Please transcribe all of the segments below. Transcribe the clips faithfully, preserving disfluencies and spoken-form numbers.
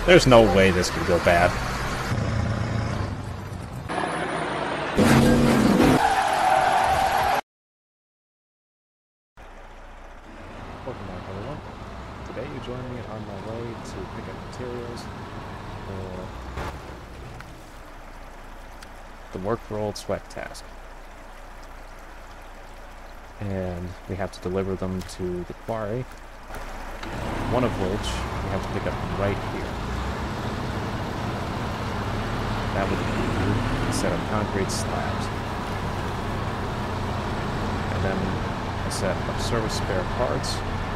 There's no way this could go bad. Welcome back, everyone. Today you join me on my way to pick up materials for the work rolled sweat task. And we have to deliver them to the quarry, one of which we have to pick up right here. That would be a set of concrete slabs. And then a set of service spare parts.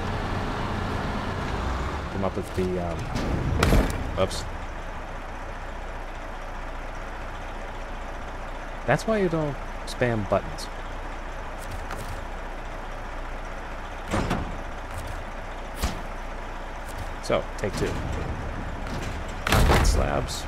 Come up with the, um, oops. That's why you don't spam buttons. So, take two. Concrete slabs.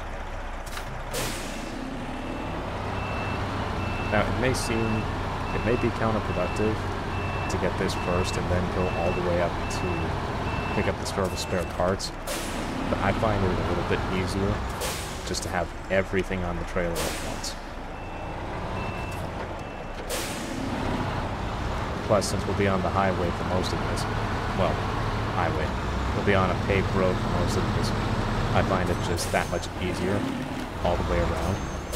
Now, it may seem, it may be counterproductive to get this first and then go all the way up to pick up the service spare parts, but I find it a little bit easier just to have everything on the trailer at once. Plus, since we'll be on the highway for most of this, well, highway, we'll be on a paved road for most of this, I find it just that much easier all the way around.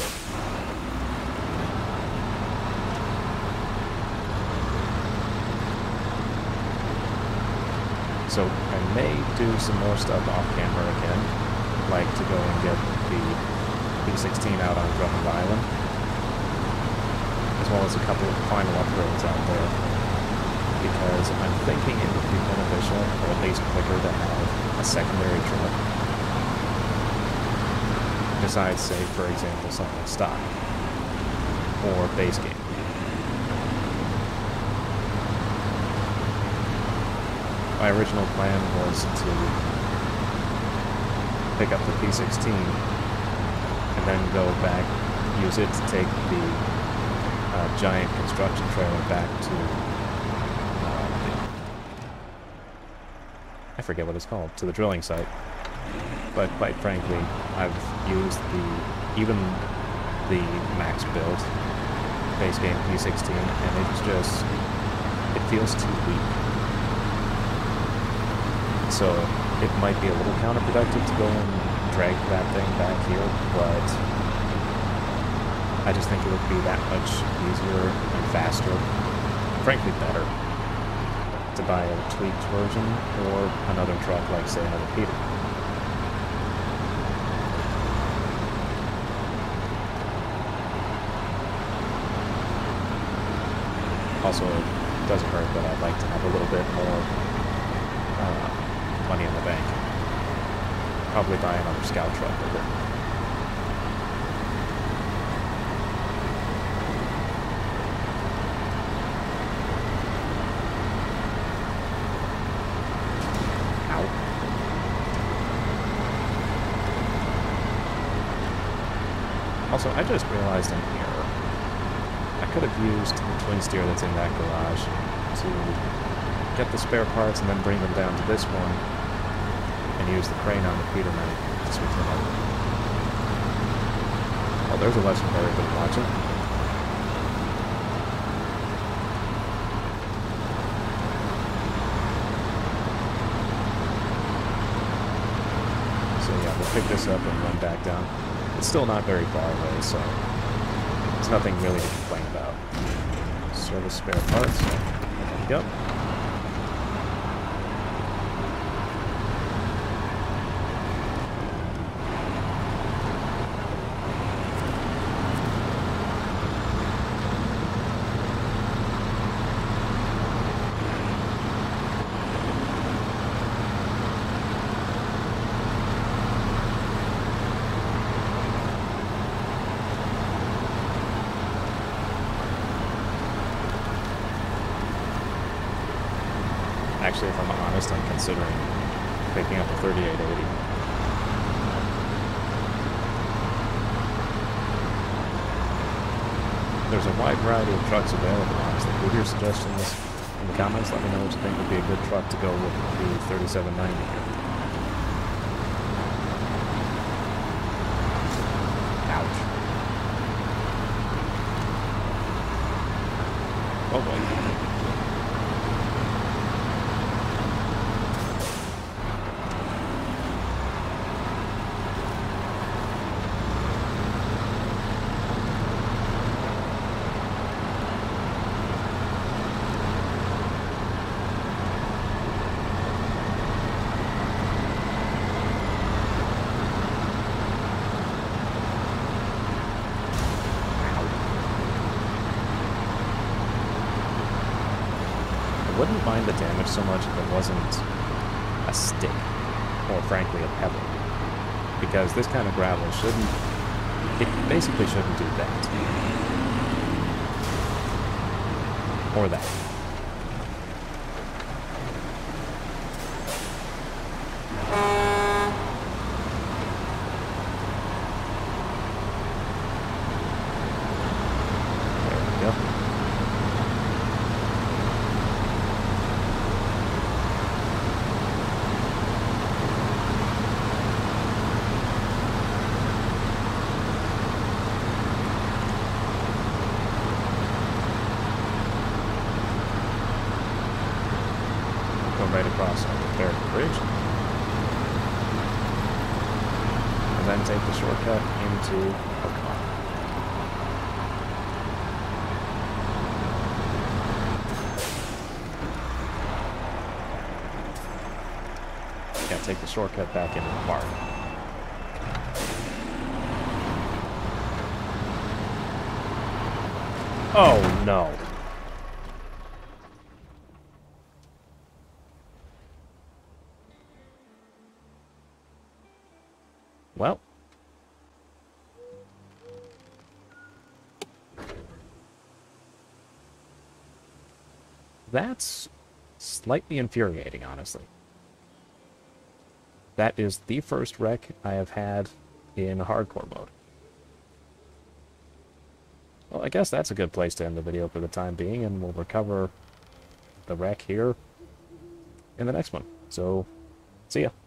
So I may do some more stuff off camera again, like to go and get the B sixteen out on Drummond Island, as well as a couple of final upgrades out there, because I'm thinking it would be beneficial, or at least quicker, to have a secondary truck, besides, say, for example, something like stock, or base game. My original plan was to pick up the P sixteen and then go back, use it to take the uh, giant construction trailer back to, uh, the, I forget what it's called, to the drilling site. But quite frankly, I've used the, even the max build base game P sixteen, and it's just, it feels too weak. So it might be a little counterproductive to go and drag that thing back here, but I just think it would be that much easier and faster, frankly better, to buy a tweaked version or another truck like, say, another Peter. Also, it doesn't hurt, but I'd like to have a little bit more uh, money in the bank. Probably buy another scout truck with it. Ow. Also, I just realized an error. I could have used the twin steer that's in that garage to get the spare parts and then bring them down to this one and use the crane on the Peterman to switch them over. Oh, there's a lesson for everybody watching. So yeah, we'll pick this up and run back down. It's still not very far away, so there's nothing really to complain about. Service spare parts. There we go. Actually, if I'm honest, I'm considering picking up a thirty-eight eighty. There's a wide variety of trucks available, honestly. Leave your suggestions in the comments. Let me know what you think would be a good truck to go with the thirty-seven ninety here. wouldn't mind the damage so much if it wasn't a stick, or frankly a pebble. Because this kind of gravel shouldn't, it basically shouldn't do that. Or that. Right across on the third bridge. And then take the shortcut into Pokemon. Yeah, take the shortcut back into the park. Oh no. Well, that's slightly infuriating, honestly. That is the first wreck I have had in hardcore mode. Well, I guess that's a good place to end the video for the time being, and we'll recover the wreck here in the next one. So, see ya.